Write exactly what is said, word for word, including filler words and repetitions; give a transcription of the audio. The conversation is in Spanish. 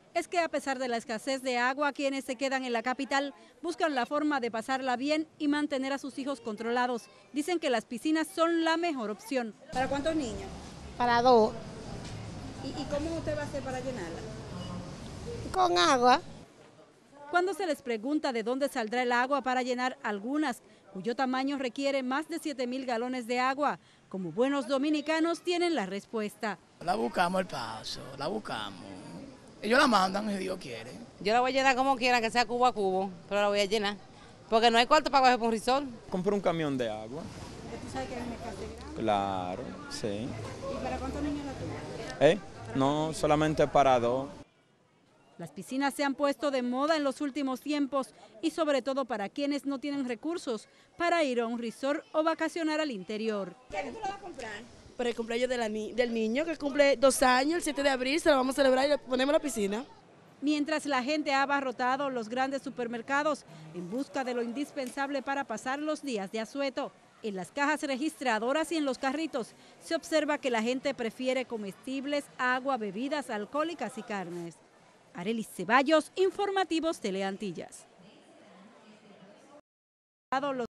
Es que a pesar de la escasez de agua, quienes se quedan en la capital buscan la forma de pasarla bien y mantener a sus hijos controlados. Dicen que las piscinas son la mejor opción. ¿Para cuántos niños? Para dos. ¿Y, y cómo usted va a hacer para llenarla? Con agua. Cuando se les pregunta de dónde saldrá el agua para llenar algunas, cuyo tamaño requiere más de siete mil galones de agua, como buenos dominicanos tienen la respuesta. La buscamos al paso, la buscamos. Ellos la mandan si Dios quiere. Yo la voy a llenar como quiera, que sea cubo a cubo, pero la voy a llenar. Porque no hay cuarto para coger por un risol. Compré un camión de agua. ¿Tú sabes que hay una escasez grande? Claro, sí. ¿Y para cuántos niños la tuya? ¿Eh? No, solamente para dos. Las piscinas se han puesto de moda en los últimos tiempos y sobre todo para quienes no tienen recursos para ir a un resort o vacacionar al interior. ¿Qué tú la vas a comprar? Para el cumpleaños de la ni del niño que cumple dos años, el siete de abril, se lo vamos a celebrar y le ponemos la piscina. Mientras la gente ha abarrotado los grandes supermercados en busca de lo indispensable para pasar los días de asueto, en las cajas registradoras y en los carritos se observa que la gente prefiere comestibles, agua, bebidas alcohólicas y carnes. Arelis Ceballos, Informativos Teleantillas.